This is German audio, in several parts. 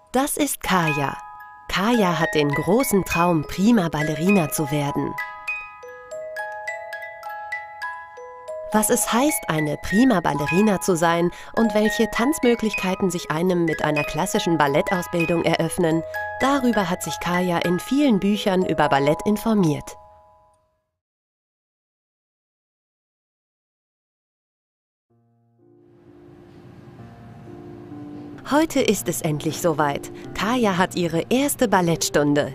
Das ist Kaya. Kaya hat den großen Traum, Prima Ballerina zu werden. Was es heißt, eine Prima Ballerina zu sein und welche Tanzmöglichkeiten sich einem mit einer klassischen Ballettausbildung eröffnen, darüber hat sich Kaya in vielen Büchern über Ballett informiert. Heute ist es endlich soweit. Kaya hat ihre erste Ballettstunde.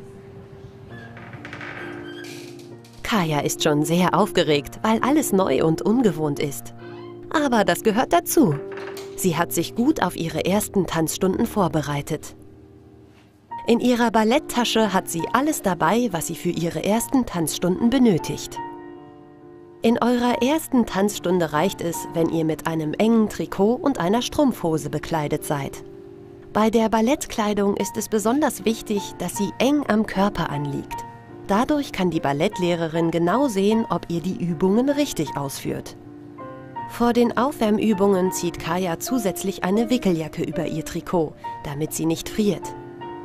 Kaya ist schon sehr aufgeregt, weil alles neu und ungewohnt ist. Aber das gehört dazu. Sie hat sich gut auf ihre ersten Tanzstunden vorbereitet. In ihrer Balletttasche hat sie alles dabei, was sie für ihre ersten Tanzstunden benötigt. In eurer ersten Tanzstunde reicht es, wenn ihr mit einem engen Trikot und einer Strumpfhose bekleidet seid. Bei der Ballettkleidung ist es besonders wichtig, dass sie eng am Körper anliegt. Dadurch kann die Ballettlehrerin genau sehen, ob ihr die Übungen richtig ausführt. Vor den Aufwärmübungen zieht Kaya zusätzlich eine Wickeljacke über ihr Trikot, damit sie nicht friert.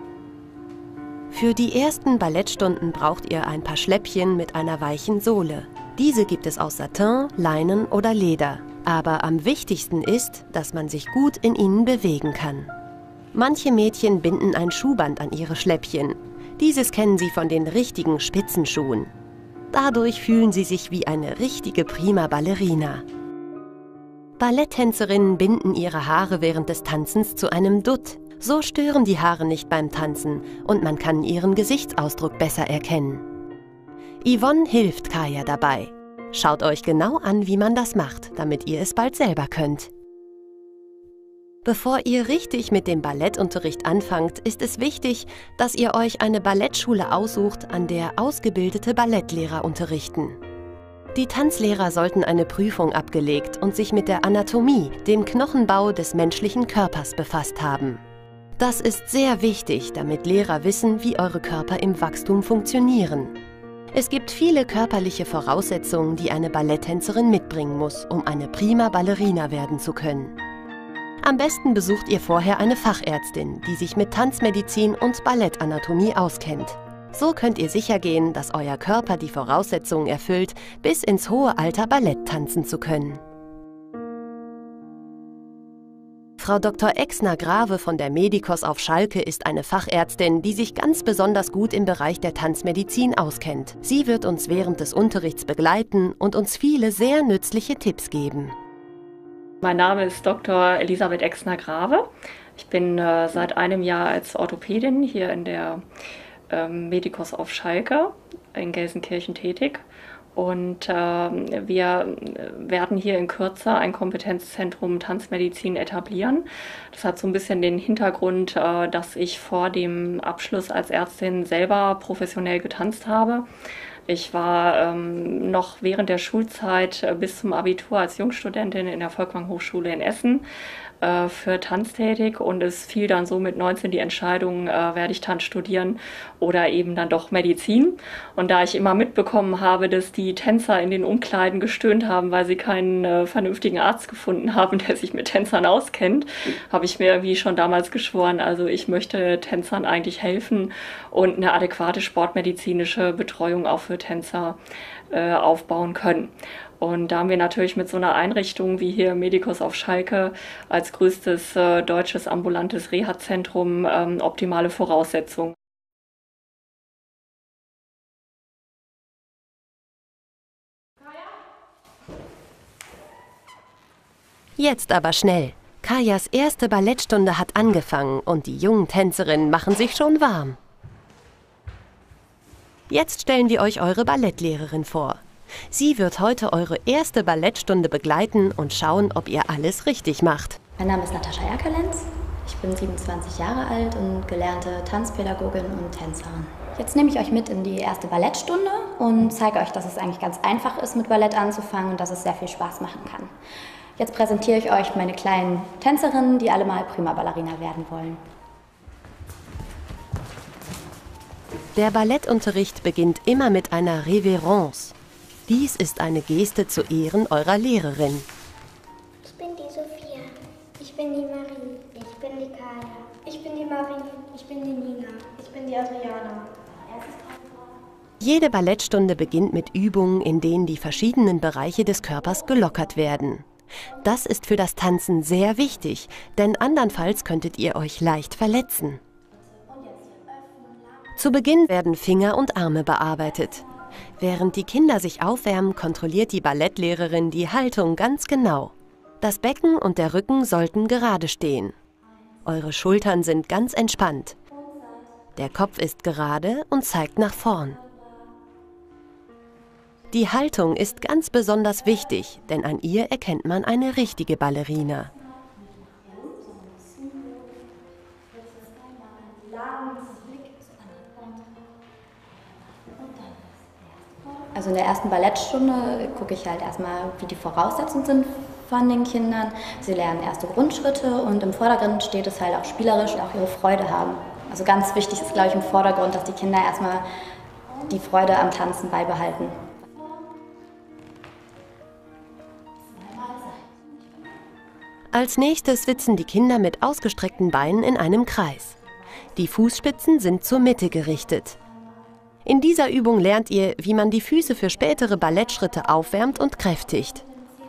Für die ersten Ballettstunden braucht ihr ein paar Schläppchen mit einer weichen Sohle. Diese gibt es aus Satin, Leinen oder Leder. Aber am wichtigsten ist, dass man sich gut in ihnen bewegen kann. Manche Mädchen binden ein Schuhband an ihre Schläppchen. Dieses kennen sie von den richtigen Spitzenschuhen. Dadurch fühlen sie sich wie eine richtige Prima Ballerina. Balletttänzerinnen binden ihre Haare während des Tanzens zu einem Dutt. So stören die Haare nicht beim Tanzen und man kann ihren Gesichtsausdruck besser erkennen. Yvonne hilft Kaya dabei. Schaut euch genau an, wie man das macht, damit ihr es bald selber könnt. Bevor ihr richtig mit dem Ballettunterricht anfangt, ist es wichtig, dass ihr euch eine Ballettschule aussucht, an der ausgebildete Ballettlehrer unterrichten. Die Tanzlehrer sollten eine Prüfung abgelegt und sich mit der Anatomie, dem Knochenbau des menschlichen Körpers befasst haben. Das ist sehr wichtig, damit Lehrer wissen, wie eure Körper im Wachstum funktionieren. Es gibt viele körperliche Voraussetzungen, die eine Balletttänzerin mitbringen muss, um eine Prima Ballerina werden zu können. Am besten besucht ihr vorher eine Fachärztin, die sich mit Tanzmedizin und Ballettanatomie auskennt. So könnt ihr sicher gehen, dass euer Körper die Voraussetzungen erfüllt, bis ins hohe Alter Ballett tanzen zu können. Frau Dr. Exner-Grave von der Medikos auf Schalke ist eine Fachärztin, die sich ganz besonders gut im Bereich der Tanzmedizin auskennt. Sie wird uns während des Unterrichts begleiten und uns viele sehr nützliche Tipps geben. Mein Name ist Dr. Elisabeth Exner-Grave. Ich bin seit einem Jahr als Orthopädin hier in der Medikos auf Schalke in Gelsenkirchen tätig. Und wir werden hier in Kürze ein Kompetenzzentrum Tanzmedizin etablieren. Das hat so ein bisschen den Hintergrund, dass ich vor dem Abschluss als Ärztin selber professionell getanzt habe. Ich war noch während der Schulzeit bis zum Abitur als Jungstudentin in der Folkwang-Hochschule in Essen für Tanz tätig und es fiel dann so mit 19 die Entscheidung, werde ich Tanz studieren oder eben dann doch Medizin. Und da ich immer mitbekommen habe, dass die Tänzer in den Umkleiden gestöhnt haben, weil sie keinen vernünftigen Arzt gefunden haben, der sich mit Tänzern auskennt, habe ich mir wie schon damals geschworen, also ich möchte Tänzern eigentlich helfen und eine adäquate sportmedizinische Betreuung auch für Tänzer aufbauen können. Und da haben wir natürlich mit so einer Einrichtung wie hier Medikos auf Schalke als größtes deutsches ambulantes Reha-Zentrum optimale Voraussetzungen. Jetzt aber schnell. Kajas erste Ballettstunde hat angefangen und die jungen Tänzerinnen machen sich schon warm. Jetzt stellen wir euch eure Ballettlehrerin vor. Sie wird heute eure erste Ballettstunde begleiten und schauen, ob ihr alles richtig macht. Mein Name ist Natascha Erkelenz. Ich bin 27 Jahre alt und gelernte Tanzpädagogin und Tänzerin. Jetzt nehme ich euch mit in die erste Ballettstunde und zeige euch, dass es eigentlich ganz einfach ist, mit Ballett anzufangen und dass es sehr viel Spaß machen kann. Jetzt präsentiere ich euch meine kleinen Tänzerinnen, die alle mal Prima Ballerina werden wollen. Der Ballettunterricht beginnt immer mit einer Reverence. Dies ist eine Geste zu Ehren eurer Lehrerin. Ich bin die Sophia. Ich bin die Marie. Ich bin die Kaya. Ich bin die Marie. Jede Ballettstunde beginnt mit Übungen, in denen die verschiedenen Bereiche des Körpers gelockert werden. Das ist für das Tanzen sehr wichtig, denn andernfalls könntet ihr euch leicht verletzen. Zu Beginn werden Finger und Arme bearbeitet. Während die Kinder sich aufwärmen, kontrolliert die Ballettlehrerin die Haltung ganz genau. Das Becken und der Rücken sollten gerade stehen. Eure Schultern sind ganz entspannt. Der Kopf ist gerade und zeigt nach vorn. Die Haltung ist ganz besonders wichtig, denn an ihr erkennt man eine richtige Ballerina. Also in der ersten Ballettstunde gucke ich halt erstmal, wie die Voraussetzungen sind von den Kindern. Sie lernen erste Grundschritte und im Vordergrund steht es halt auch spielerisch und auch ihre Freude haben. Also ganz wichtig ist, glaube ich, im Vordergrund, dass die Kinder erstmal die Freude am Tanzen beibehalten. Als nächstes sitzen die Kinder mit ausgestreckten Beinen in einem Kreis. Die Fußspitzen sind zur Mitte gerichtet. In dieser Übung lernt ihr, wie man die Füße für spätere Ballettschritte aufwärmt und kräftigt.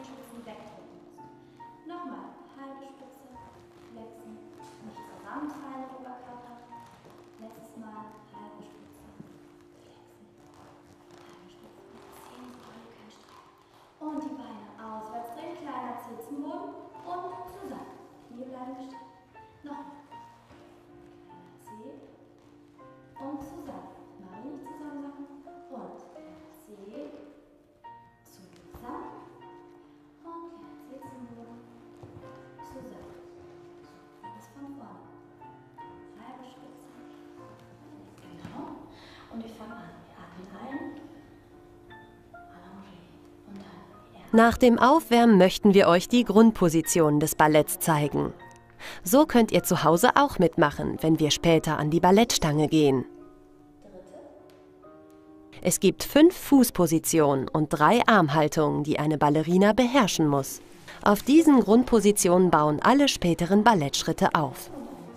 Und die Beine auswärts drehen, kleiner Zeh zum Boden und zusammen. Knie bleiben gestreckt. Nochmal. Kleiner Zeh und zusammen. Mal nicht zusammen machen. Und kleiner Zeh zusammen. Und kleiner Zeh zum Boden. Zusammen. Alles von vorne. Halbe Spitze. Genau. Und wir fangen an. Wir atmen ein. Nach dem Aufwärmen möchten wir euch die Grundposition des Balletts zeigen. So könnt ihr zu Hause auch mitmachen, wenn wir später an die Ballettstange gehen. Es gibt 5 Fußpositionen und 3 Armhaltungen, die eine Ballerina beherrschen muss. Auf diesen Grundpositionen bauen alle späteren Ballettschritte auf.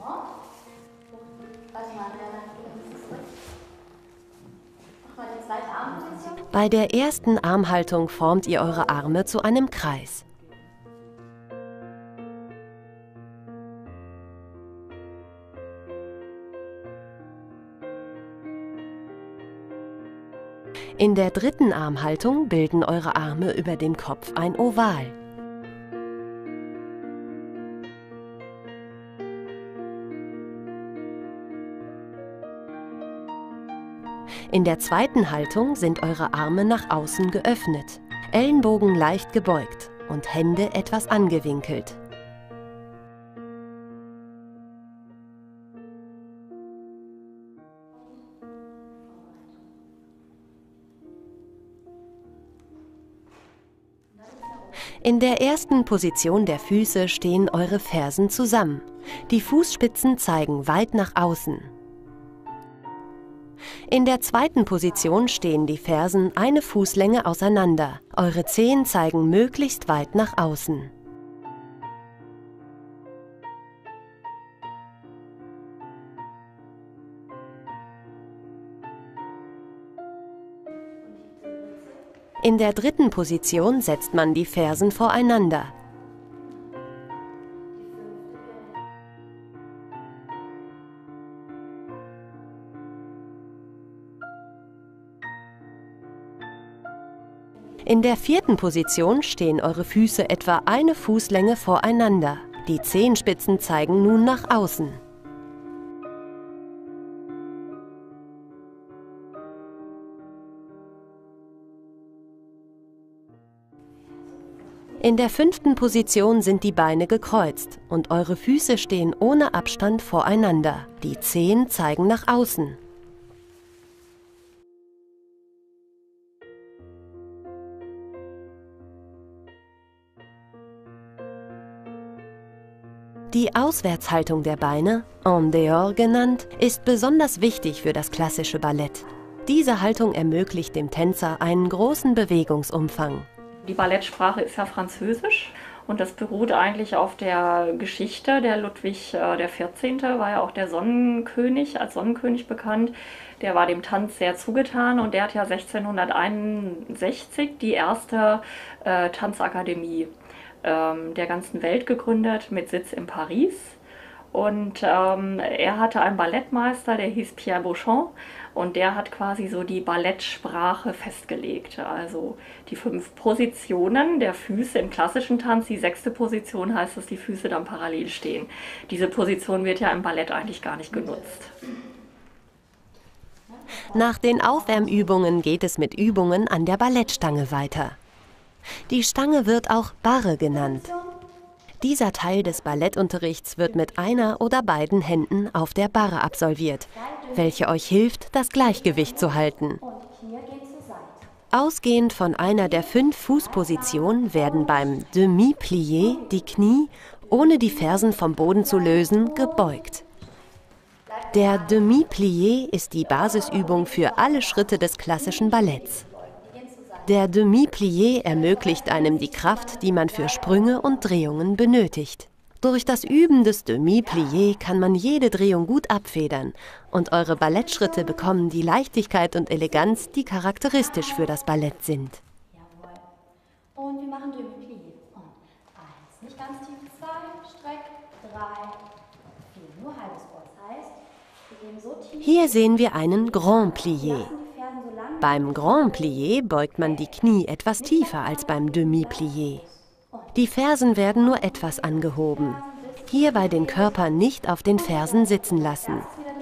Bei der ersten Armhaltung formt ihr eure Arme zu einem Kreis. In der dritten Armhaltung bilden eure Arme über dem Kopf ein Oval. In der zweiten Haltung sind eure Arme nach außen geöffnet, Ellenbogen leicht gebeugt und Hände etwas angewinkelt. In der ersten Position der Füße stehen eure Fersen zusammen. Die Fußspitzen zeigen weit nach außen. In der zweiten Position stehen die Fersen eine Fußlänge auseinander. Eure Zehen zeigen möglichst weit nach außen. In der dritten Position setzt man die Fersen voreinander. In der vierten Position stehen eure Füße etwa eine Fußlänge voreinander. Die Zehenspitzen zeigen nun nach außen. In der fünften Position sind die Beine gekreuzt und eure Füße stehen ohne Abstand voreinander. Die Zehen zeigen nach außen. Die Auswärtshaltung der Beine, en dehors genannt, ist besonders wichtig für das klassische Ballett. Diese Haltung ermöglicht dem Tänzer einen großen Bewegungsumfang. Die Ballettsprache ist ja Französisch Und das beruht eigentlich auf der Geschichte. Der Ludwig der 14. war ja auch der Sonnenkönig, als Sonnenkönig bekannt. Der war dem Tanz sehr zugetan und der hat ja 1661 die erste Tanzakademie der ganzen Welt gegründet mit Sitz in Paris. Und er hatte einen Ballettmeister, der hieß Pierre Beauchamp, und der hat quasi so die Ballettsprache festgelegt. Also die 5 Positionen der Füße im klassischen Tanz. Die 6. Position heißt, dass die Füße dann parallel stehen. Diese Position wird ja im Ballett eigentlich gar nicht genutzt. Nach den Aufwärmübungen geht es mit Übungen an der Ballettstange weiter. Die Stange wird auch Barre genannt. Dieser Teil des Ballettunterrichts wird mit einer oder beiden Händen auf der Barre absolviert, welche euch hilft, das Gleichgewicht zu halten. Ausgehend von einer der 5 Fußpositionen werden beim Demi-Plié die Knie, ohne die Fersen vom Boden zu lösen, gebeugt. Der Demi-Plié ist die Basisübung für alle Schritte des klassischen Balletts. Der Demi-Plié ermöglicht einem die Kraft, die man für Sprünge und Drehungen benötigt. Durch das Üben des Demi-Plié kann man jede Drehung gut abfedern und eure Ballettschritte bekommen die Leichtigkeit und Eleganz, die charakteristisch für das Ballett sind. Und wir machen Demi-Plié. Und 1, nicht ganz tief, 2, streck, 3, 4, nur halbes Ohr. Das heißt, wir gehen so tief. Hier sehen wir einen Grand Plié. Beim Grand Plié beugt man die Knie etwas tiefer als beim Demi-Plié. Die Fersen werden nur etwas angehoben. Hierbei den Körper nicht auf den Fersen sitzen lassen.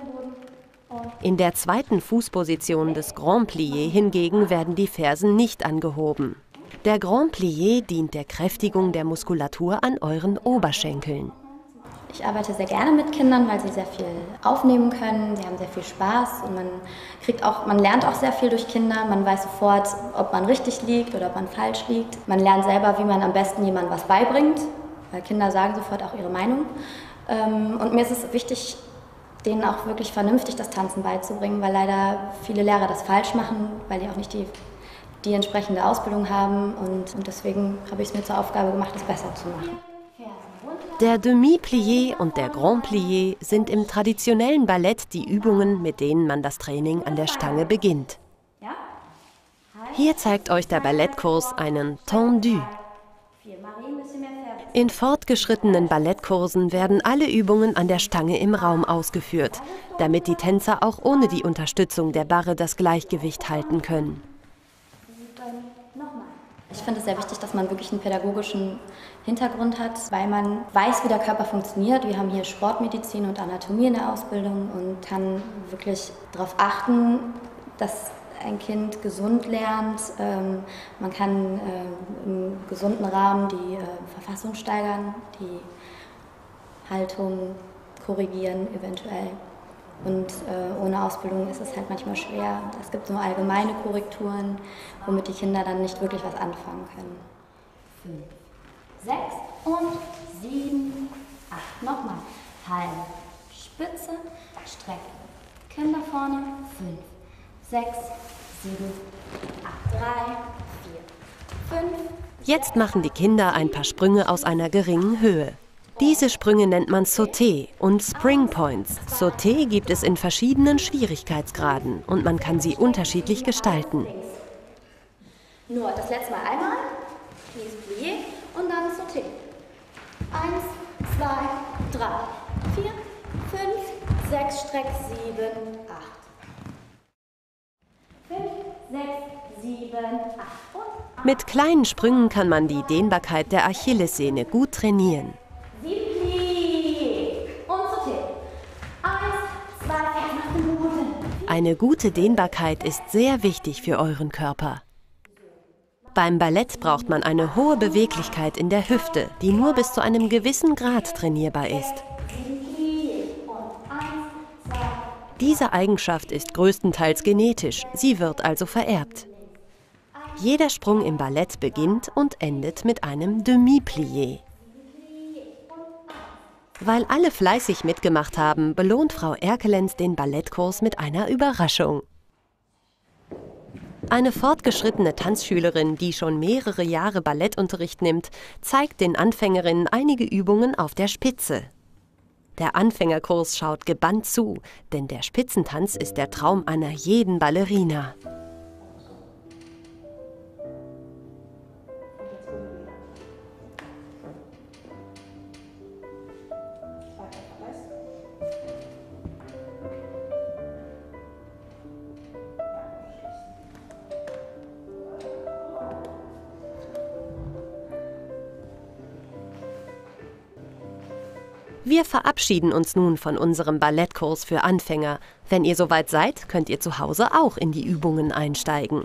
In der 2. Fußposition des Grand Plié hingegen werden die Fersen nicht angehoben. Der Grand Plié dient der Kräftigung der Muskulatur an euren Oberschenkeln. Ich arbeite sehr gerne mit Kindern, weil sie sehr viel aufnehmen können. Sie haben sehr viel Spaß und man lernt auch sehr viel durch Kinder. Man weiß sofort, ob man richtig liegt oder ob man falsch liegt. Man lernt selber, wie man am besten jemandem was beibringt, weil Kinder sagen sofort auch ihre Meinung. Und mir ist es wichtig, denen auch wirklich vernünftig das Tanzen beizubringen, weil leider viele Lehrer das falsch machen, weil die auch nicht die entsprechende Ausbildung haben. Und deswegen habe ich es mir zur Aufgabe gemacht, es besser zu machen. Der Demi-Plié und der Grand Plié sind im traditionellen Ballett die Übungen, mit denen man das Training an der Stange beginnt. Hier zeigt euch der Ballettkurs einen Tendu. In fortgeschrittenen Ballettkursen werden alle Übungen an der Stange im Raum ausgeführt, damit die Tänzer auch ohne die Unterstützung der Barre das Gleichgewicht halten können. Ich finde es sehr wichtig, dass man wirklich einen pädagogischen Hintergrund hat, weil man weiß, wie der Körper funktioniert. Wir haben hier Sportmedizin und Anatomie in der Ausbildung und kann wirklich darauf achten, dass ein Kind gesund lernt. Man kann im gesunden Rahmen die Verfassung steigern, die Haltung korrigieren eventuell. Und ohne Ausbildung ist es halt manchmal schwer. Es gibt so allgemeine Korrekturen, womit die Kinder dann nicht wirklich was anfangen können. 5, 6 und 7, 8. Nochmal. Halb, Spitze, Strecke. Kinder vorne. 5, 6, 7, 8. 3, 4, 5. Jetzt machen die Kinder ein paar Sprünge aus einer geringen Höhe. Diese Sprünge nennt man Sauté und Spring Points. Sauté gibt es in verschiedenen Schwierigkeitsgraden und man kann sie unterschiedlich gestalten. Nur das letzte Mal einmal, Knies Plié und dann Sauté. 1, 2, 3, 4, 5, 6, Streck, 7, 8. 5, 6, 7, 8 und Mit kleinen Sprüngen kann man die Dehnbarkeit der Achillessehne gut trainieren. Eine gute Dehnbarkeit ist sehr wichtig für euren Körper. Beim Ballett braucht man eine hohe Beweglichkeit in der Hüfte, die nur bis zu einem gewissen Grad trainierbar ist. Diese Eigenschaft ist größtenteils genetisch, sie wird also vererbt. Jeder Sprung im Ballett beginnt und endet mit einem Demi-Plié. Weil alle fleißig mitgemacht haben, belohnt Frau Erkelenz den Ballettkurs mit einer Überraschung. Eine fortgeschrittene Tanzschülerin, die schon mehrere Jahre Ballettunterricht nimmt, zeigt den Anfängerinnen einige Übungen auf der Spitze. Der Anfängerkurs schaut gebannt zu, denn der Spitzentanz ist der Traum einer jeden Ballerina. Wir verabschieden uns nun von unserem Ballettkurs für Anfänger. Wenn ihr soweit seid, könnt ihr zu Hause auch in die Übungen einsteigen.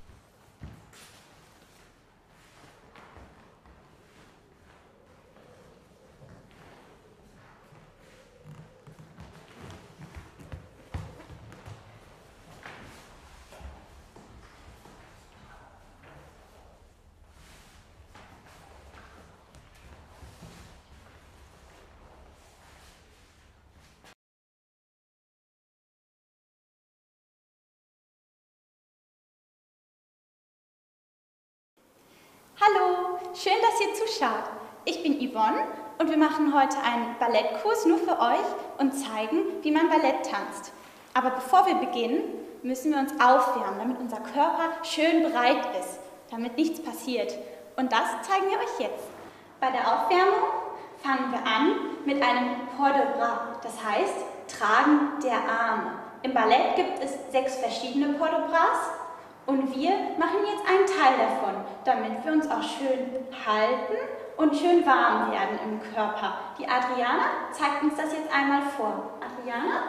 Hallo, schön, dass ihr zuschaut. Ich bin Yvonne und wir machen heute einen Ballettkurs nur für euch und zeigen, wie man Ballett tanzt. Aber bevor wir beginnen, müssen wir uns aufwärmen, damit unser Körper schön breit ist, damit nichts passiert. Und das zeigen wir euch jetzt. Bei der Aufwärmung fangen wir an mit einem Port de Bras, das heißt Tragen der Arme. Im Ballett gibt es 6 verschiedene Port de Bras. Und wir machen jetzt einen Teil davon, damit wir uns auch schön halten und schön warm werden im Körper. Die Adriana zeigt uns das jetzt einmal vor. Adriana?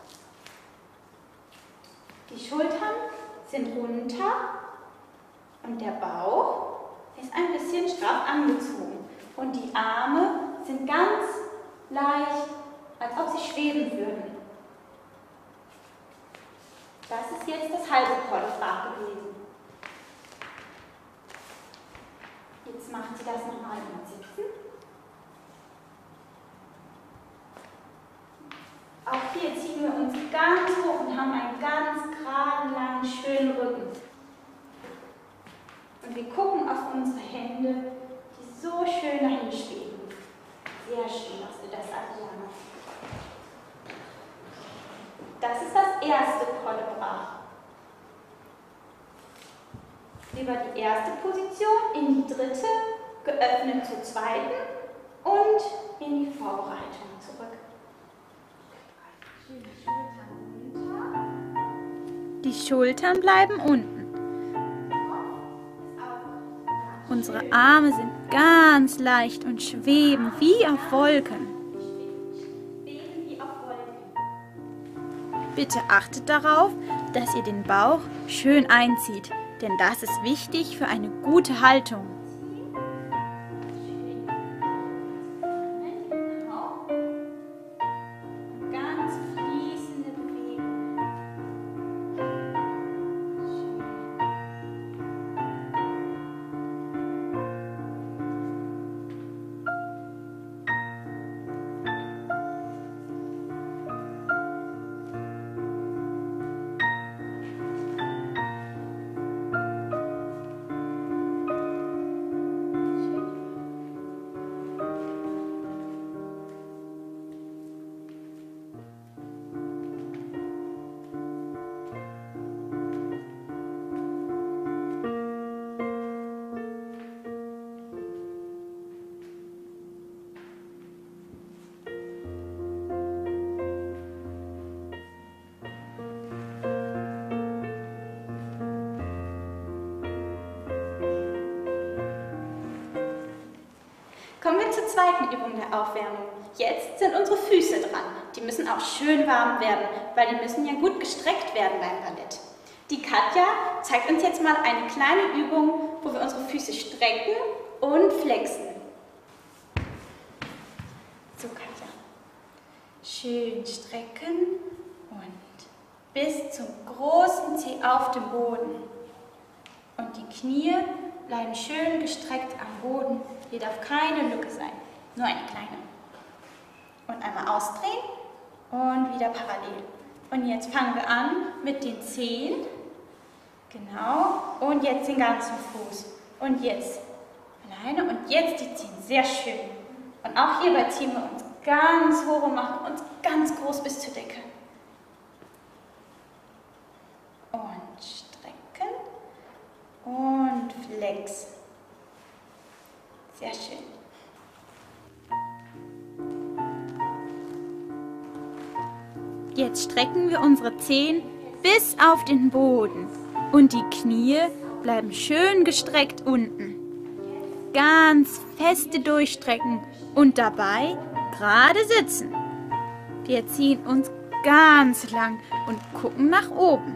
Die Schultern sind runter und der Bauch ist ein bisschen straff angezogen. Und die Arme sind ganz leicht, als ob sie schweben würden. Das ist jetzt das halbe Port de Bras gewesen. Jetzt macht sie das nochmal im Sitzen. Auch hier ziehen wir uns ganz hoch und haben einen ganz geraden, langen, schönen Rücken. Und wir gucken auf unsere Hände, die so schön dahin schweben. Sehr schön machst du das, Adriana. Das ist das erste Port de Bras. Über die erste Position in die dritte, geöffnet zur zweiten und in die Vorbereitung zurück. Die Schultern bleiben unten. Unsere Arme sind ganz leicht und schweben wie auf Wolken. Bitte achtet darauf, dass ihr den Bauch schön einzieht, denn das ist wichtig für eine gute Haltung. Ganz fließende Bewegung. Kommen wir zur zweiten Übung der Aufwärmung. Jetzt sind unsere Füße dran. Die müssen auch schön warm werden, weil die müssen ja gut gestreckt werden beim Ballett. Die Katja zeigt uns jetzt mal eine kleine Übung, wo wir unsere Füße strecken und flexen. So, Katja. Schön strecken und bis zum großen Zeh auf dem Boden. Und die Knie bleiben schön gestreckt am Boden. Hier darf keine Lücke sein, nur eine kleine. Und einmal ausdrehen und wieder parallel. Und jetzt fangen wir an mit den Zehen Genau. Und jetzt den ganzen Fuß. Und jetzt alleine und jetzt die Zehen. Sehr schön. Und auch hierbei ziehen wir uns ganz hoch und machen uns ganz groß bis zur Decke. Und strecken. Und flex. Sehr schön. Jetzt strecken wir unsere Zehen bis auf den Boden und die Knie bleiben schön gestreckt unten. Ganz feste durchstrecken und dabei gerade sitzen. Wir ziehen uns ganz lang und gucken nach oben.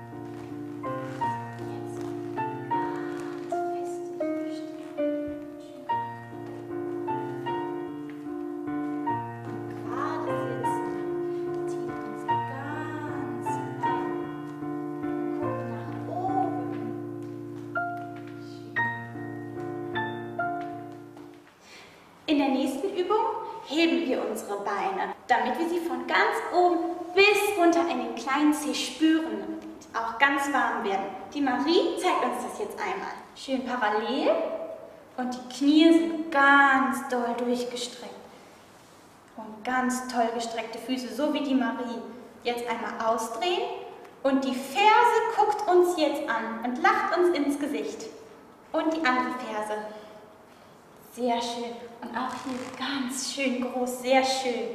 In der nächsten Übung heben wir unsere Beine, damit wir sie von ganz oben bis runter in den kleinen Zeh spüren und auch ganz warm werden. Die Marie zeigt uns das jetzt einmal. Schön parallel und die Knie sind ganz doll durchgestreckt. Und ganz toll gestreckte Füße, so wie die Marie. Jetzt einmal ausdrehen und die Ferse guckt uns jetzt an und lacht uns ins Gesicht. Und die andere Ferse. Sehr schön. Und auch hier ganz schön groß, sehr schön.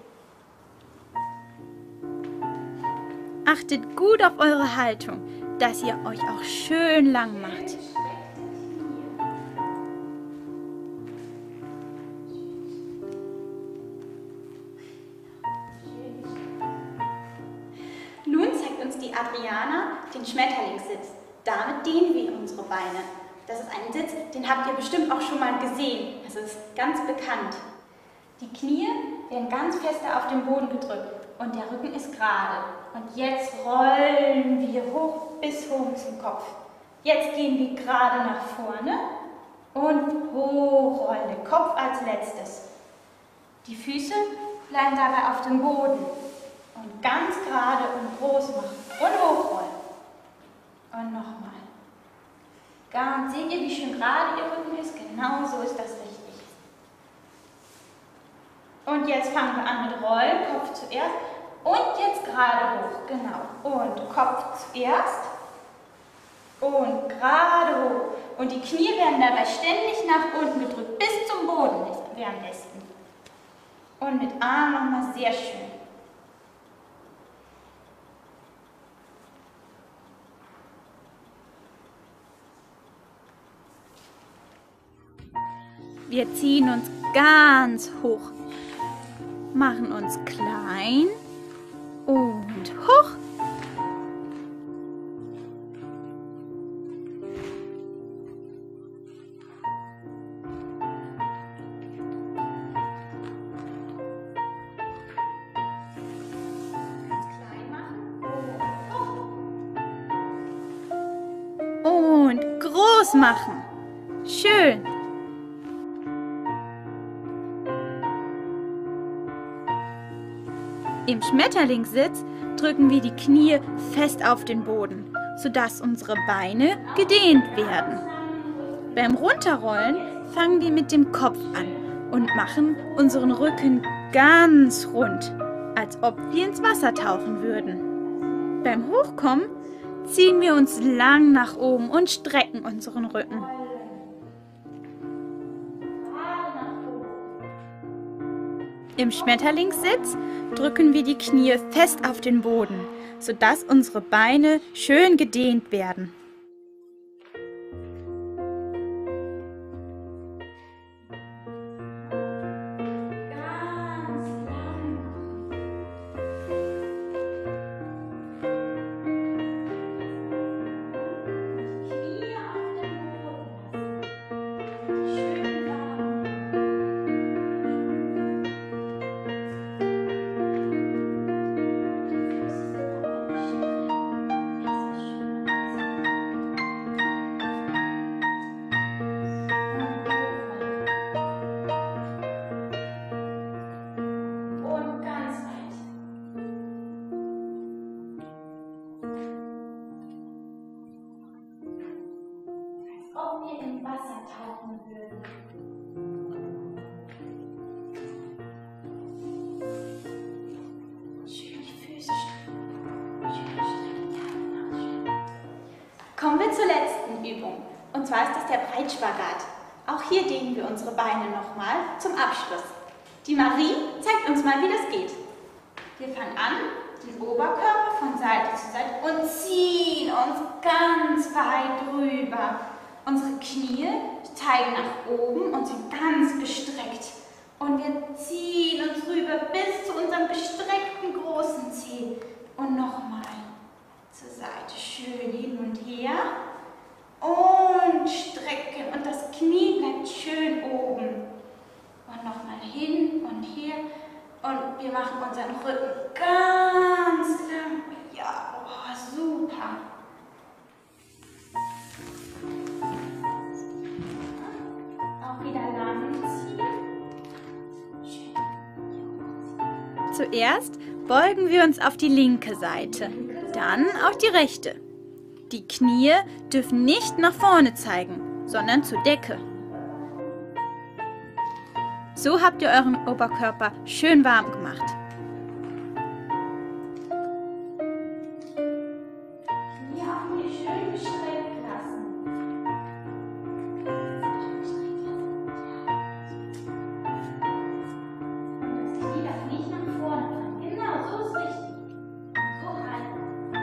Achtet gut auf eure Haltung, dass ihr euch auch schön lang macht. Nun zeigt uns die Adriana den Schmetterlingssitz. Damit dehnen wir unsere Beine. Das ist ein Sitz, den habt ihr bestimmt auch schon mal gesehen. Das ist ganz bekannt. Die Knie werden ganz fester auf den Boden gedrückt und der Rücken ist gerade. Und jetzt rollen wir hoch bis hoch zum Kopf. Jetzt gehen wir gerade nach vorne und hochrollen, den Kopf als letztes. Die Füße bleiben dabei auf dem Boden und ganz gerade und groß machen und hochrollen. Und nochmal. Ganz, seht ihr, wie schön gerade ihr Rücken ist? Genau so ist das richtig. Und jetzt fangen wir an mit Rollen, Kopf zuerst und jetzt gerade hoch, genau. Und Kopf zuerst und gerade hoch. Und die Knie werden dabei ständig nach unten gedrückt, bis zum Boden wäre am besten. Und mit Arm nochmal sehr schön. Wir ziehen uns ganz hoch, machen uns klein und hoch. Und groß machen. Schön. Im Schmetterlingssitz drücken wir die Knie fest auf den Boden, sodass unsere Beine gedehnt werden. Beim Runterrollen fangen wir mit dem Kopf an und machen unseren Rücken ganz rund, als ob wir ins Wasser tauchen würden. Beim Hochkommen ziehen wir uns lang nach oben und strecken unseren Rücken. Im Schmetterlingssitz drücken wir die Knie fest auf den Boden, sodass unsere Beine schön gedehnt werden. zwar ist das der Breitspagat. Auch hier dehnen wir unsere Beine nochmal zum Abschluss. Die Marie zeigt uns mal, wie das geht. Wir fangen an, den Oberkörper von Seite zu Seite und ziehen uns ganz weit rüber. Unsere Knie zeigen nach oben und sind ganz gestreckt. Und wir ziehen uns rüber bis zu unserem gestreckten großen Zeh. Und nochmal zur Seite, schön hin und her. Und strecken. Und das Knie bleibt schön oben. Und nochmal hin und her. Und wir machen unseren Rücken ganz lang. Ja, oh, super. Auch wieder lang ziehen. Zuerst beugen wir uns auf die linke Seite, dann auf die rechte. Die Knie dürfen nicht nach vorne zeigen, sondern zur Decke. So habt ihr euren Oberkörper schön warm gemacht. Ja, hier schön gestreckt lassen. Und das Knie darf nicht nach vorne fallen. Genau, so ist richtig. So halten.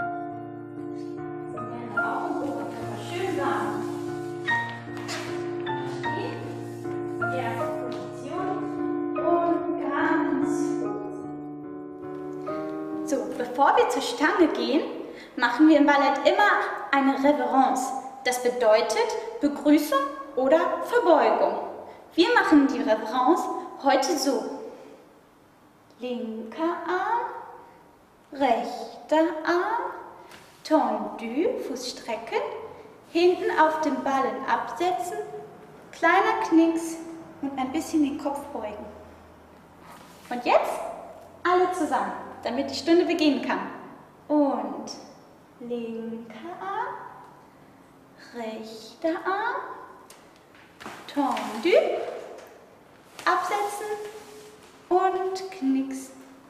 So werden wir auch im Oberkörper schön warm. Okay. Erste Position und ganz hoch. So, bevor wir zur Stange gehen, machen wir im Ballett immer eine Reverence. Das bedeutet Begrüßung oder Verbeugung. Wir machen die Reverence heute so. Linker Arm, rechter Arm, tendu, Fuß strecken, hinten auf den Ballen absetzen, kleiner Knicks und ein bisschen den Kopf beugen. Und jetzt alle zusammen, damit die Stunde beginnen kann. Und linker Arm, rechter Arm, tendu, absetzen und Knicks.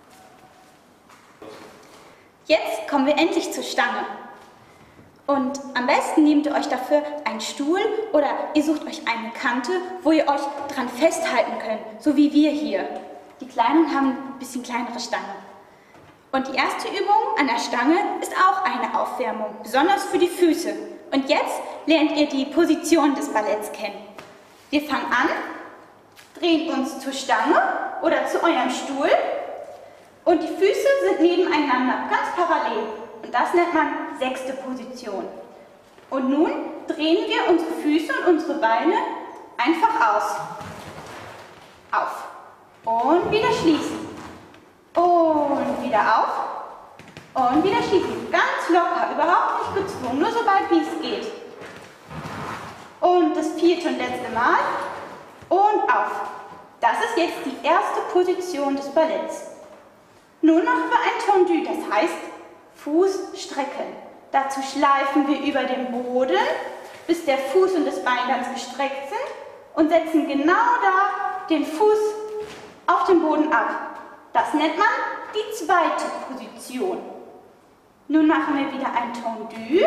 Jetzt kommen wir endlich zur Stange. Und am besten nehmt ihr euch dafür einen Stuhl oder ihr sucht euch eine Kante, wo ihr euch dran festhalten könnt, so wie wir hier. Die Kleinen haben ein bisschen kleinere Stangen. Und die erste Übung an der Stange ist auch eine Aufwärmung, besonders für die Füße. Und jetzt lernt ihr die Position des Balletts kennen. Wir fangen an, drehen uns zur Stange oder zu eurem Stuhl und die Füße sind nebeneinander, ganz parallel. Und das nennt man 6. Position. Und nun drehen wir unsere Füße und unsere Beine einfach aus. Auf. Und wieder schließen. Und wieder auf. Und wieder schließen. Ganz locker, überhaupt nicht gezwungen, nur so weit wie es geht. Und das 4. und letzte Mal. Und auf. Das ist jetzt die erste Position des Balletts. Nun noch für ein Tendu, das heißt Fuß strecken. Dazu schleifen wir über den Boden, bis der Fuß und das Bein ganz gestreckt sind und setzen genau da den Fuß auf den Boden ab. Das nennt man die 2. Position. Nun machen wir wieder ein Tendu,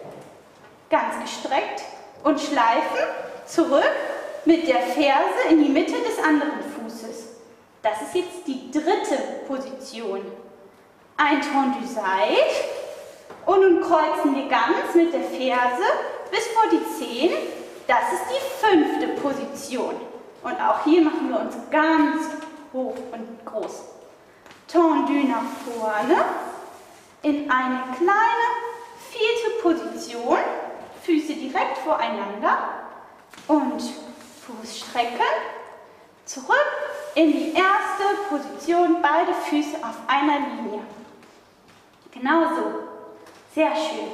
ganz gestreckt und schleifen zurück mit der Ferse in die Mitte des anderen Fußes. Das ist jetzt die 3. Position. Ein Tendu seit und nun kreuzen wir ganz mit der Ferse bis vor die Zehen. Das ist die 5. Position. Und auch hier machen wir uns ganz hoch und groß. Tendu nach vorne in eine kleine 4. Position. Füße direkt voreinander und Fuß strecken. Zurück in die erste Position, beide Füße auf einer Linie. Genau so. Sehr schön.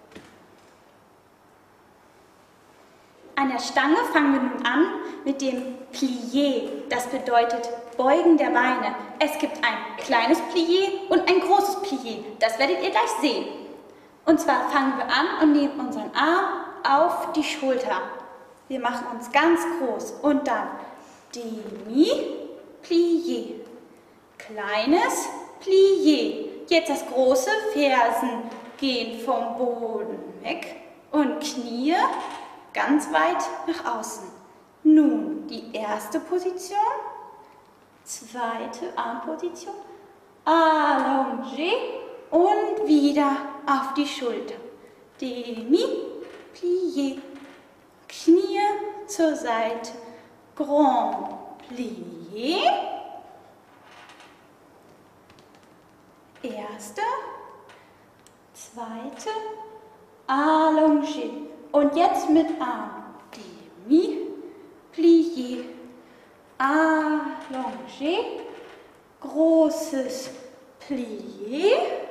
An der Stange fangen wir nun an mit dem Plié. Das bedeutet Beugen der Beine. Es gibt ein kleines Plié und ein großes Plié. Das werdet ihr gleich sehen. Und zwar fangen wir an und nehmen unseren Arm auf die Schulter. Wir machen uns ganz groß und dann Demi-Plié. Kleines Plié. Jetzt das große, Fersen gehen vom Boden weg und Knie ganz weit nach außen. Nun die erste Position, zweite Armposition, allongé und wieder auf die Schulter. Demi, plié, Knie zur Seite, grand plié. Erste, zweite, allongé. Und jetzt mit Arm. Demi, plié, allongé, großes Plié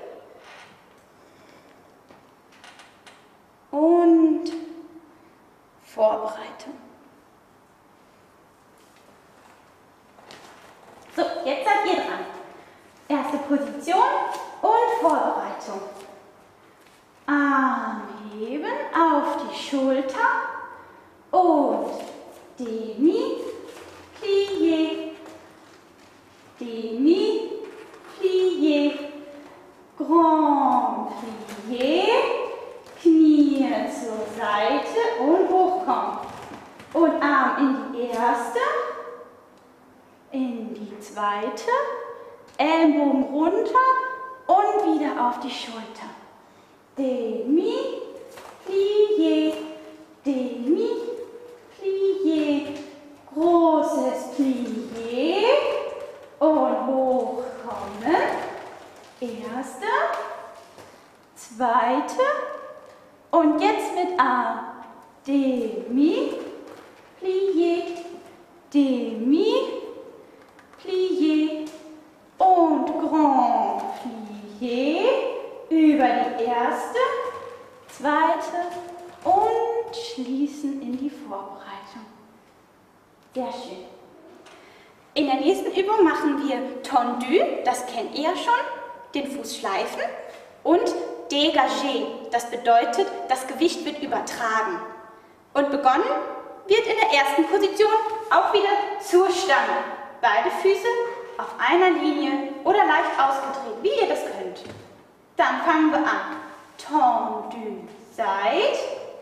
und Vorbereitung. So, jetzt seid ihr dran. Erste Position und Vorbereitung. Arm heben auf die Schulter und demi, plié, demi, plié, grand plié, Knie zur Seite und hochkommen. Und Arm in die erste, in die zweite, Ellenbogen runter und wieder auf die Schulter. Demi, plié, demi, plié, großes Plié und hochkommen. Erste, zweite und jetzt mit Arm. Demi, plié, demi, plié und grand plié über die erste, zweite und schließen in die Vorbereitung. Sehr schön. In der nächsten Übung machen wir Tendu, das kennt ihr ja schon, den Fuß schleifen, und Dégagé, das bedeutet, das Gewicht wird übertragen. Und begonnen wird in der ersten Position auch wieder zur Stange. Beide Füße auf einer Linie oder leicht ausgedreht, wie ihr das könnt. Dann fangen wir an. Tendu, Seite,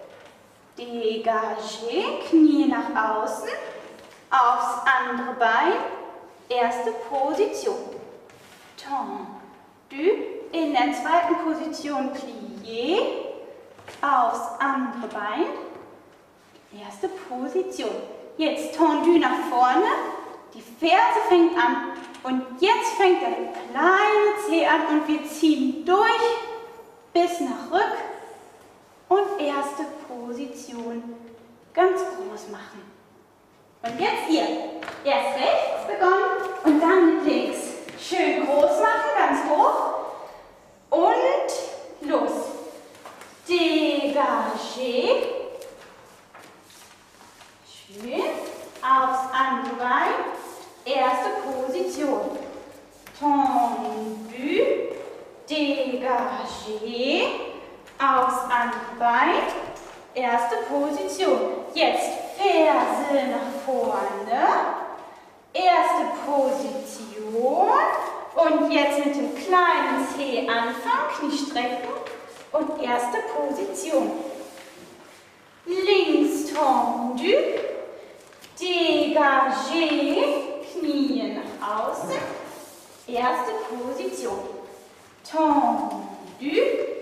Dégagé, Knie nach außen, aufs andere Bein, erste Position. Tendu, in der zweiten Position plié, aufs andere Bein, erste Position. Jetzt tendu nach vorne, die Ferse fängt an und jetzt fängt der kleine Zeh an und wir ziehen durch bis nach Rück und erste Position ganz groß machen. Und jetzt ihr, erst rechts begonnen und dann mit links. Schön groß machen, ganz hoch und los. Dégagé. Schön. Aufs andere Bein. Erste Position. Tendu. Dégagé. Aufs andere Bein. Erste Position. Jetzt Ferse nach vorne. Erste Position. Und jetzt mit dem kleinen Zeh anfangen. Knie strecken. Und erste Position. Links tendu. Dégagé. Knie nach außen. Erste Position. Tendu.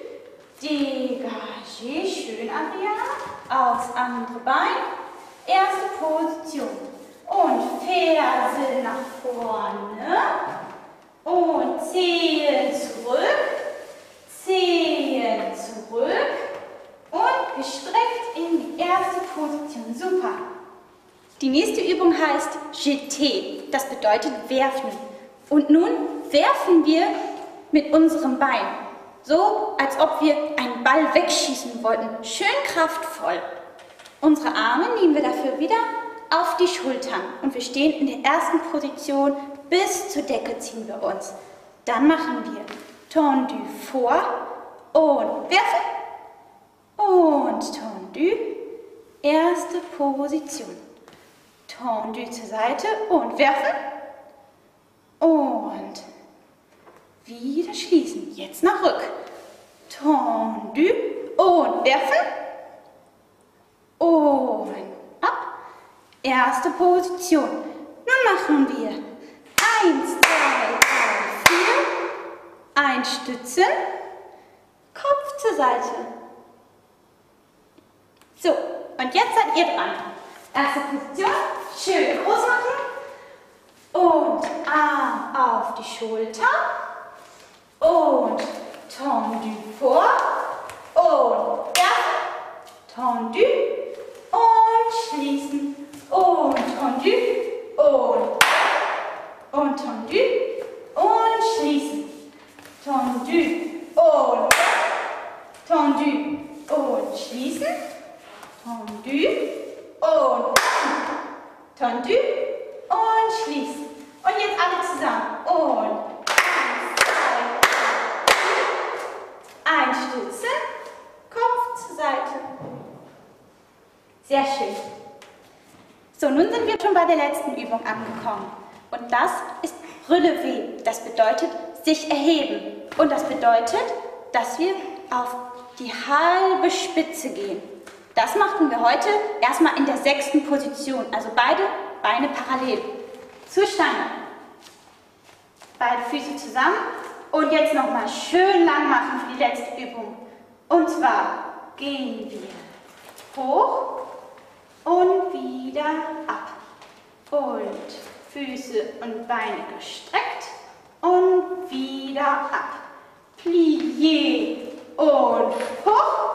Dégagé. Schön, Adriana. Aufs andere Bein. Erste Position. Und Ferse nach vorne. Und Zehen zurück. Zehen zurück. Und gestreckt in die erste Position. Super. Die nächste Übung heißt Jeter. Das bedeutet werfen. Und nun werfen wir mit unserem Bein. So, als ob wir einen Ball wegschießen wollten. Schön kraftvoll. Unsere Arme nehmen wir dafür wieder auf die Schultern. Und wir stehen in der ersten Position. Bis zur Decke ziehen wir uns. Dann machen wir Tendu vor und werfen. Und Tendu. Erste Position. Tendu zur Seite und werfen. Und wieder schließen. Jetzt nach Rück. Tendu und werfen. und ab. Erste Position. Nun machen wir 1, 2, 3, 4. Einstützen. Kopf zur Seite. So, und jetzt seid ihr dran. Erste Position. Schön groß machen. Und Arm auf die Schulter. Und tendu vor. Und tendu. Und schließen. Und tendu. Und tendu. Und schließen. Tendu. Und tendu. Und schließen. Tendu. Und tendu. Und schließen. Und jetzt alle zusammen. Und 1, 2, 3, 4. Einstützen. Kopf zur Seite. Sehr schön. So, nun sind wir schon bei der letzten Übung angekommen. Und das ist Relevé. Das bedeutet sich erheben. Und das bedeutet, dass wir auf die halbe Spitze gehen. Das machen wir heute erstmal in der 6. Position. Also beide Beine parallel zur Stange. Beide Füße zusammen. Und jetzt nochmal schön lang machen für die letzte Übung. Und zwar gehen wir hoch und wieder ab. Und Füße und Beine gestreckt und wieder ab. Plié und hoch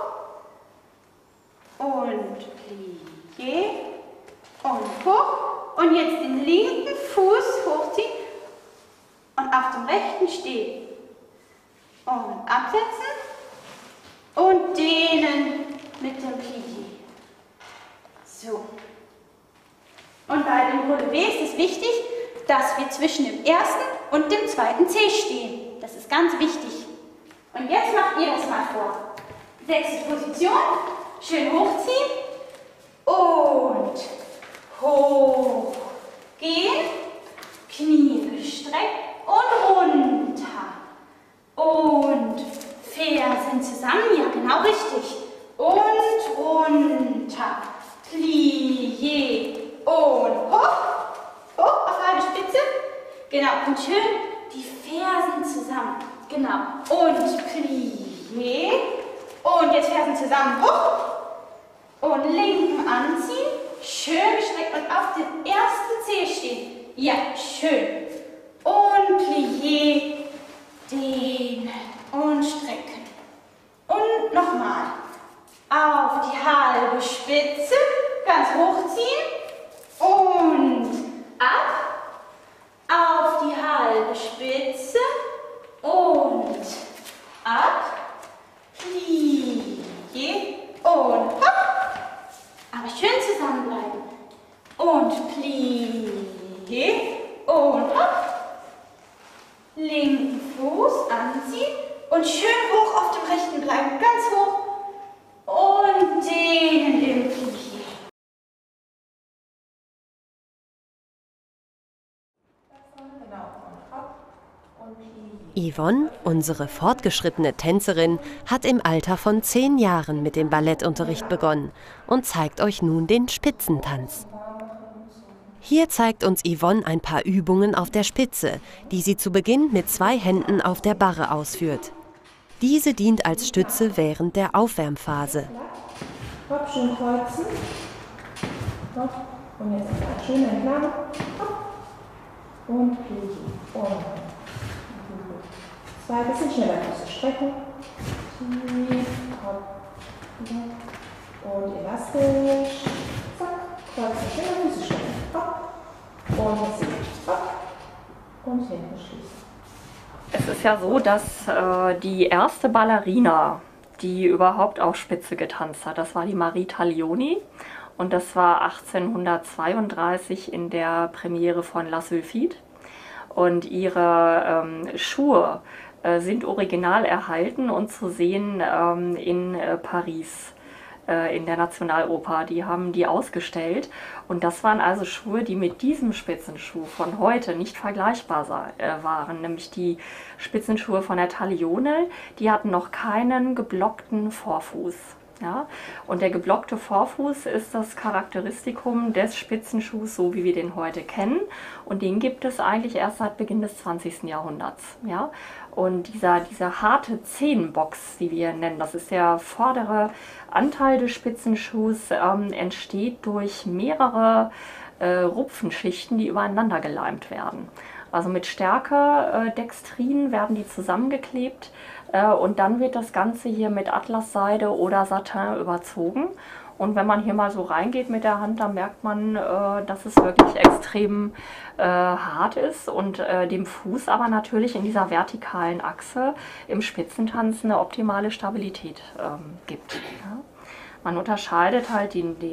und plié und hoch. Und jetzt den linken Fuß hochziehen und auf dem rechten stehen. Und absetzen und dehnen mit dem Plié. So. Und bei dem Relevé ist es wichtig, dass wir zwischen dem ersten und dem zweiten Zeh stehen. Das ist ganz wichtig. Und jetzt macht ihr das mal vor. 6. Position, schön hochziehen und hoch gehen, Knie gestreckt und runter. Und Fersen zusammen, ja genau richtig. Und runter, plié und hoch, hoch auf halbe Spitze. Genau, und schön die Fersen zusammen. Genau, und plié. Und jetzt Fersen zusammen, hoch. Und linken anziehen, schön gestreckt und auf den ersten Zeh stehen. Ja, schön. Und plié, dehnen und strecken. Und nochmal. Auf die halbe Spitze, ganz hochziehen. Und ab. Auf die halbe Spitze. Und ab. Plié und hopp. Aber schön zusammenbleiben. Und plié und hopp. Linken Fuß anziehen und schön hoch auf dem rechten bleiben. Ganz hoch. Und dehnen im Plié. Yvonne, unsere fortgeschrittene Tänzerin, hat im Alter von 10 Jahren mit dem Ballettunterricht begonnen und zeigt euch nun den Spitzentanz. Hier zeigt uns Yvonne ein paar Übungen auf der Spitze, die sie zu Beginn mit 2 Händen auf der Barre ausführt. Diese dient als Stütze während der Aufwärmphase. Hopp, schön kreuzen. Hopp. Und jetzt schön entlang. Hopp. Und plié. Und zwei bisschen schneller Füße strecken. Tief. Hopp. Und elastisch. Zack. Kreuzen. Schöner Füße strecken. Hopp. Und jetzt hopp. Und hinten schließen. Es ist ja so, dass die erste Ballerina, die überhaupt auf Spitze getanzt hat, das war die Marie Taglioni. Und das war 1832 in der Premiere von La Sylphide. Und ihre Schuhe sind original erhalten und zu sehen in Paris, in der Nationaloper. Die haben die ausgestellt. Und das waren also Schuhe, die mit diesem Spitzenschuh von heute nicht vergleichbar waren. Nämlich die Spitzenschuhe von der Taglioni, die hatten noch keinen geblockten Vorfuß. Ja? Und der geblockte Vorfuß ist das Charakteristikum des Spitzenschuhs, so wie wir den heute kennen. Und den gibt es eigentlich erst seit Beginn des 20. Jahrhunderts. Ja? Und dieser harte Zehenbox, die wir nennen, das ist der vordere Anteil des Spitzenschuhs, entsteht durch mehrere Rupfenschichten, die übereinander geleimt werden. Also mit Stärke-Dextrin werden die zusammengeklebt und dann wird das Ganze hier mit Atlasseide oder Satin überzogen. Und wenn man hier mal so reingeht mit der Hand, dann merkt man, dass es wirklich extrem hart ist und dem Fuß aber natürlich in dieser vertikalen Achse im Spitzentanz eine optimale Stabilität gibt. Ja. Man unterscheidet halt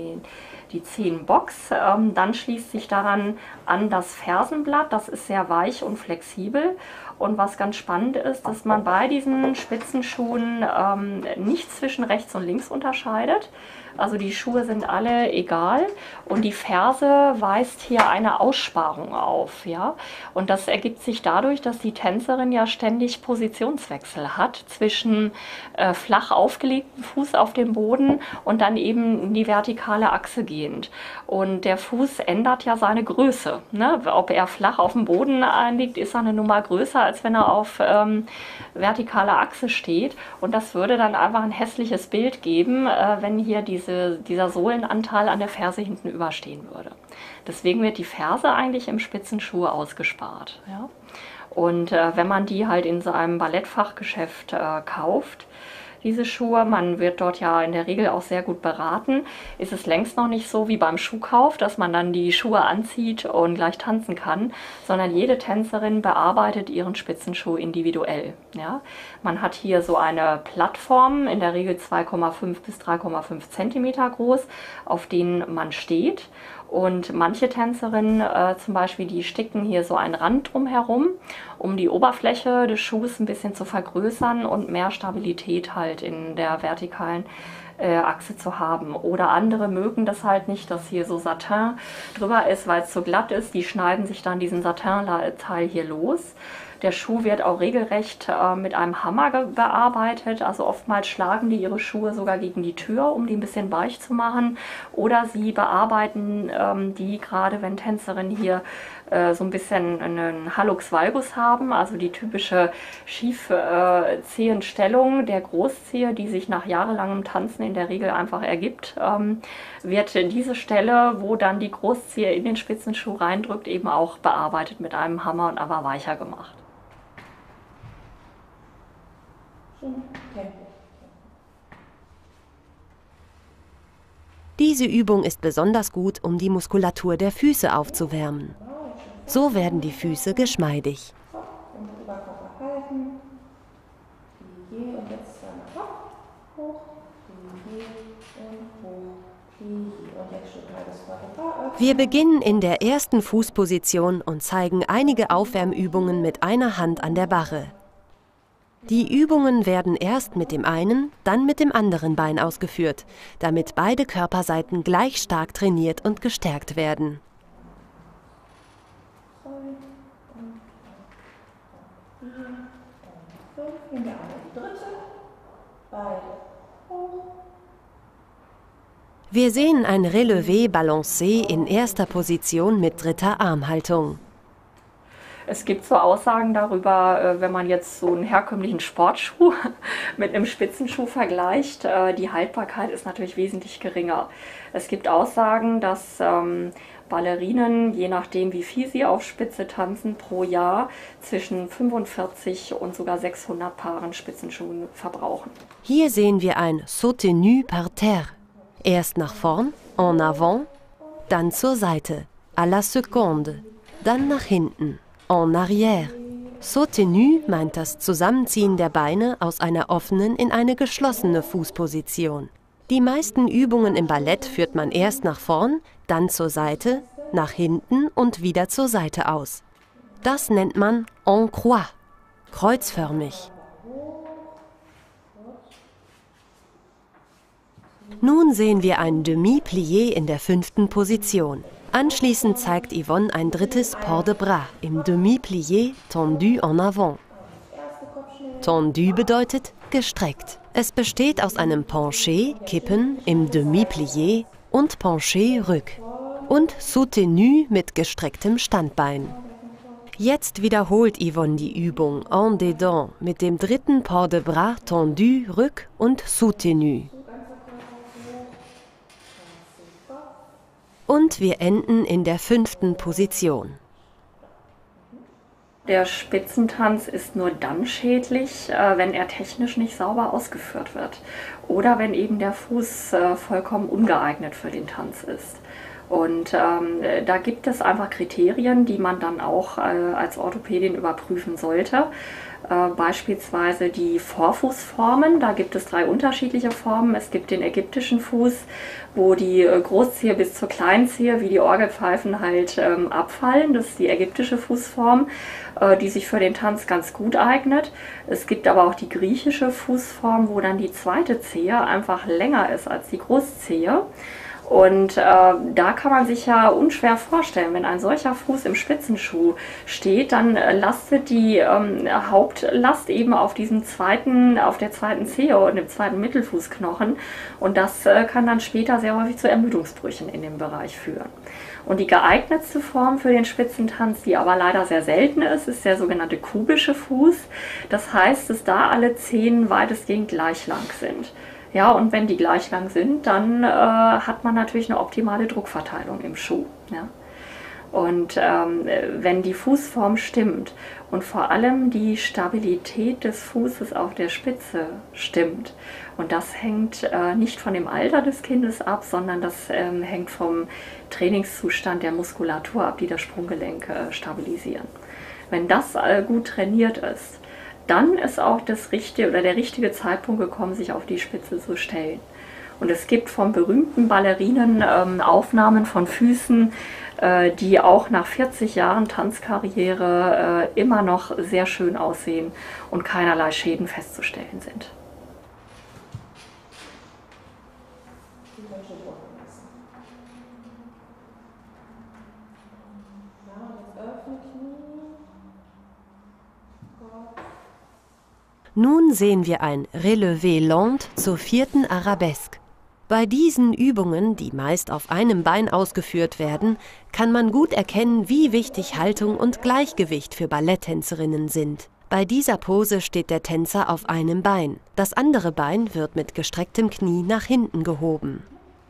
die Zehenbox, dann schließt sich daran an das Fersenblatt, das ist sehr weich und flexibel. Und was ganz spannend ist, dass man bei diesen Spitzenschuhen nicht zwischen rechts und links unterscheidet. Also die Schuhe sind alle egal und die Ferse weist hier eine Aussparung auf. Ja? Und das ergibt sich dadurch, dass die Tänzerin ja ständig Positionswechsel hat zwischen flach aufgelegtem Fuß auf dem Boden und dann eben in die vertikale Achse gehend. Und der Fuß ändert ja seine Größe. Ne? Ob er flach auf dem Boden liegt, ist er eine Nummer größer, als wenn er auf vertikaler Achse steht. Und das würde dann einfach ein hässliches Bild geben, wenn hier dieser Sohlenanteil an der Ferse hinten überstehen würde. Deswegen wird die Ferse eigentlich im Spitzenschuh ausgespart. Ja? Und wenn man die halt in so einem Ballettfachgeschäft kauft, diese Schuhe, man wird dort ja in der Regel auch sehr gut beraten, ist es längst noch nicht so wie beim Schuhkauf, dass man dann die Schuhe anzieht und gleich tanzen kann, sondern jede Tänzerin bearbeitet ihren Spitzenschuh individuell. Ja? Man hat hier so eine Plattform, in der Regel 2,5 bis 3,5 Zentimeter groß, auf denen man steht. Und manche Tänzerinnen zum Beispiel, die sticken hier so einen Rand drumherum, um die Oberfläche des Schuhs ein bisschen zu vergrößern und mehr Stabilität halt in der vertikalen Achse zu haben. Oder andere mögen das halt nicht, dass hier so Satin drüber ist, weil es so glatt ist. Die schneiden sich dann diesen Satin-Teil hier los. Der Schuh wird auch regelrecht mit einem Hammer bearbeitet. Also oftmals schlagen die ihre Schuhe sogar gegen die Tür, um die ein bisschen weich zu machen. Oder sie bearbeiten die, gerade wenn Tänzerinnen hier so ein bisschen einen Hallux valgus haben, also die typische Schiefzehenstellung der Großzehe, die sich nach jahrelangem Tanzen in der Regel einfach ergibt, wird diese Stelle, wo dann die Großzehe in den Spitzenschuh reindrückt, eben auch bearbeitet mit einem Hammer und aber weicher gemacht. Diese Übung ist besonders gut, um die Muskulatur der Füße aufzuwärmen. So werden die Füße geschmeidig. Wir beginnen in der ersten Fußposition und zeigen einige Aufwärmübungen mit einer Hand an der Barre. Die Übungen werden erst mit dem einen, dann mit dem anderen Bein ausgeführt, damit beide Körperseiten gleich stark trainiert und gestärkt werden. Wir sehen ein Relevé balancé in erster Position mit dritter Armhaltung. Es gibt so Aussagen darüber, wenn man jetzt so einen herkömmlichen Sportschuh mit einem Spitzenschuh vergleicht, die Haltbarkeit ist natürlich wesentlich geringer. Es gibt Aussagen, dass Ballerinen, je nachdem wie viel sie auf Spitze tanzen, pro Jahr zwischen 45 und sogar 600 Paaren Spitzenschuhen verbrauchen. Hier sehen wir ein Sauté nu par terre. Erst nach vorn, en avant, dann zur Seite, à la seconde, dann nach hinten, en arrière. Sauté nu meint das Zusammenziehen der Beine aus einer offenen in eine geschlossene Fußposition. Die meisten Übungen im Ballett führt man erst nach vorn, dann zur Seite, nach hinten und wieder zur Seite aus. Das nennt man en croix, kreuzförmig. Nun sehen wir ein Demi-Plié in der 5. Position. Anschließend zeigt Yvonne ein drittes Port de Bras im Demi-Plié tendu en avant. Tendu bedeutet gestreckt. Es besteht aus einem Penché, Kippen, im Demi-Plié und Penché, Rück. Und Soutenu mit gestrecktem Standbein. Jetzt wiederholt Yvonne die Übung en dedans mit dem dritten Port de Bras tendu, Rück und Soutenu. Und wir enden in der 5. Position. Der Spitzentanz ist nur dann schädlich, wenn er technisch nicht sauber ausgeführt wird oder wenn eben der Fuß vollkommen ungeeignet für den Tanz ist. Und da gibt es einfach Kriterien, die man dann auch als Orthopädin überprüfen sollte. Beispielsweise die Vorfußformen, da gibt es 3 unterschiedliche Formen. Es gibt den ägyptischen Fuß, wo die Großzehe bis zur Kleinzehe wie die Orgelpfeifen halt abfallen. Das ist die ägyptische Fußform, die sich für den Tanz ganz gut eignet. Es gibt aber auch die griechische Fußform, wo dann die zweite Zehe einfach länger ist als die Großzehe. Und da kann man sich ja unschwer vorstellen, wenn ein solcher Fuß im Spitzenschuh steht, dann lastet die Hauptlast eben auf der zweiten Zehe und dem zweiten Mittelfußknochen. Und das kann dann später sehr häufig zu Ermüdungsbrüchen in dem Bereich führen. Und die geeignetste Form für den Spitzentanz, die aber leider sehr selten ist, ist der sogenannte kubische Fuß. Das heißt, dass da alle Zehen weitestgehend gleich lang sind. Ja, und wenn die gleich lang sind, dann hat man natürlich eine optimale Druckverteilung im Schuh. Ja. Und wenn die Fußform stimmt und vor allem die Stabilität des Fußes auf der Spitze stimmt, und das hängt nicht von dem Alter des Kindes ab, sondern das hängt vom Trainingszustand der Muskulatur ab, die das Sprunggelenk stabilisieren. Wenn das gut trainiert ist, dann ist auch der richtige Zeitpunkt gekommen, sich auf die Spitze zu stellen. Und es gibt von berühmten Ballerinen Aufnahmen von Füßen, die auch nach 40 Jahren Tanzkarriere immer noch sehr schön aussehen und keinerlei Schäden festzustellen sind. Nun sehen wir ein Relevé lent zur 4. Arabesque. Bei diesen Übungen, die meist auf einem Bein ausgeführt werden, kann man gut erkennen, wie wichtig Haltung und Gleichgewicht für Balletttänzerinnen sind. Bei dieser Pose steht der Tänzer auf einem Bein. Das andere Bein wird mit gestrecktem Knie nach hinten gehoben.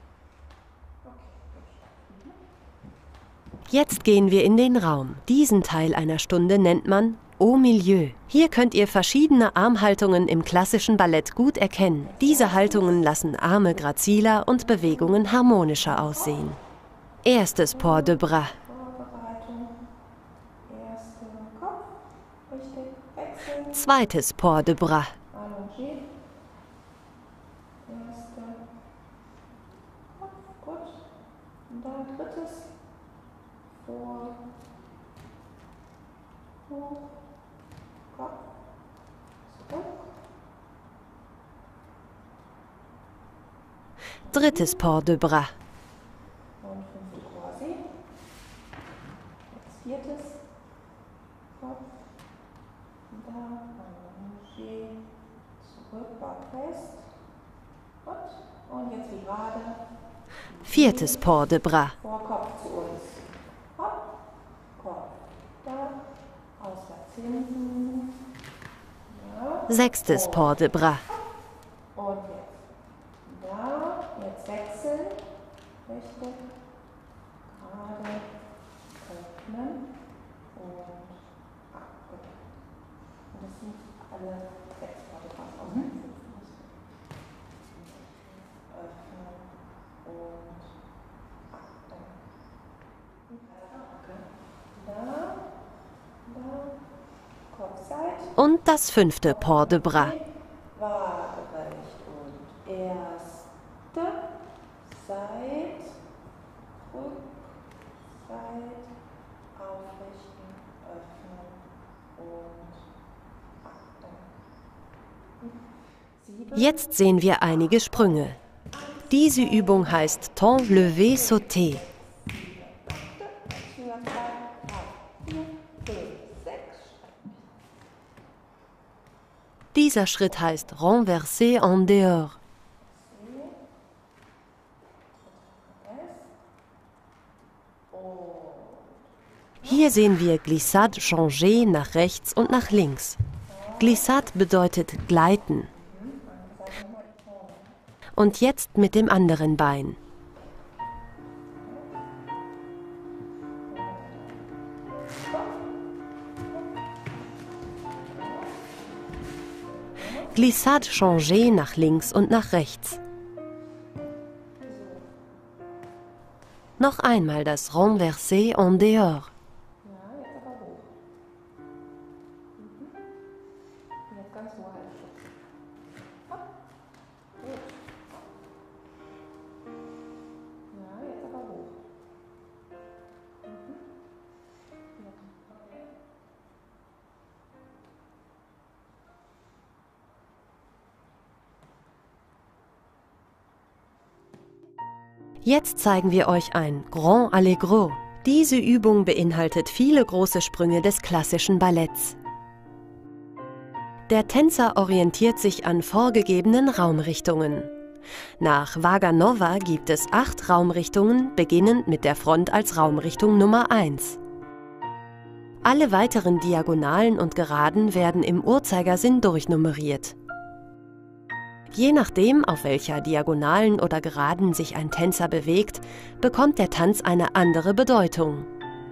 Jetzt gehen wir in den Raum. Diesen Teil einer Stunde nennt man Au Milieu. Hier könnt ihr verschiedene Armhaltungen im klassischen Ballett gut erkennen. Diese Haltungen lassen Arme graziler und Bewegungen harmonischer aussehen. Erstes Port de Bras. Zweites Port de Bras. Drittes Port de Bras. Und 5. Croisé. Jetzt 4. Kopf. Da, allongé. Zurück, Bauch fest. Gut. Und jetzt wie gerade. 4. Port de Bras. Vorkopf zu uns. Hopp. Kopf. Da. Auswärts hinten. Ja. 6. Port de Bras. Und jetzt. Da, jetzt wechseln, richtig, gerade, öffnen und abgeben. Und das sind alle 6 Port de Bras aus dem Fuß. Öffnen und abgeben. Da, Kopfseite. Und das 5. Port de Bras. Waagerecht und erste Seit, Rückseit, aufrichten, öffnen und abdenken. Jetzt sehen wir einige Sprünge. Diese Übung heißt Temps levé sauté. Die Dieser Schritt heißt Renverser en dehors. Hier sehen wir Glissade changé nach rechts und nach links. Glissade bedeutet gleiten. Und jetzt mit dem anderen Bein. Glissade changé nach links und nach rechts. Noch einmal das Renverser en dehors. Jetzt zeigen wir euch ein Grand Allegro. Diese Übung beinhaltet viele große Sprünge des klassischen Balletts. Der Tänzer orientiert sich an vorgegebenen Raumrichtungen. Nach Vaga Nova gibt es 8 Raumrichtungen, beginnend mit der Front als Raumrichtung Nummer 1. Alle weiteren Diagonalen und Geraden werden im Uhrzeigersinn durchnummeriert. Je nachdem, auf welcher Diagonalen oder Geraden sich ein Tänzer bewegt, bekommt der Tanz eine andere Bedeutung.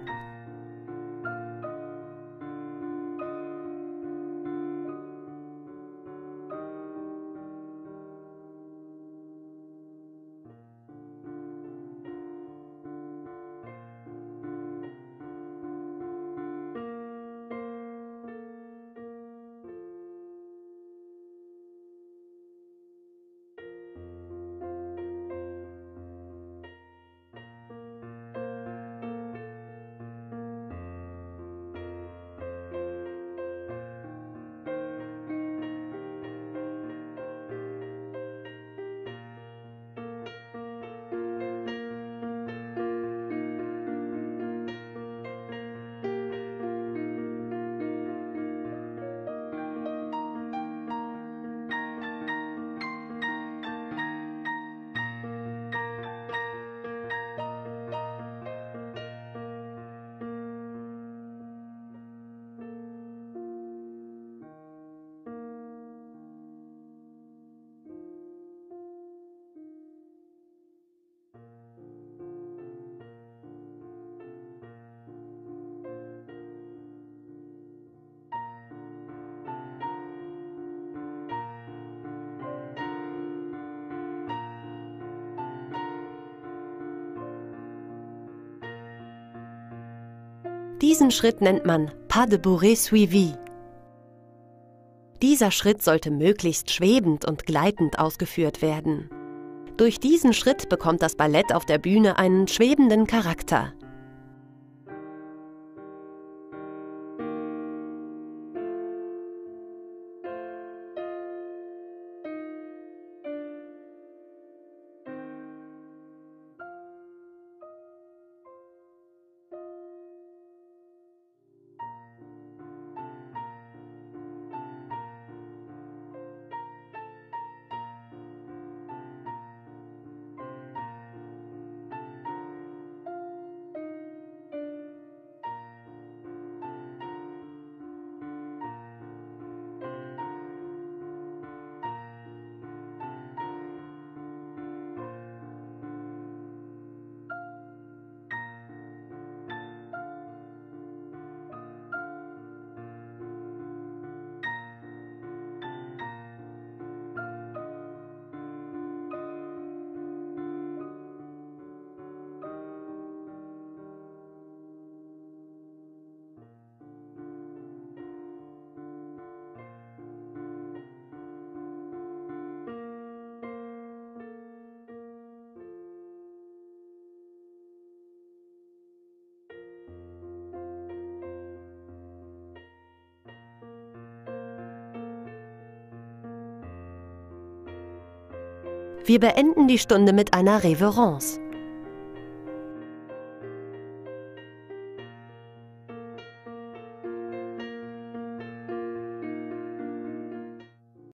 Diesen Schritt nennt man Pas de bourrée suivi. Dieser Schritt sollte möglichst schwebend und gleitend ausgeführt werden. Durch diesen Schritt bekommt das Ballett auf der Bühne einen schwebenden Charakter. Wir beenden die Stunde mit einer Reverence.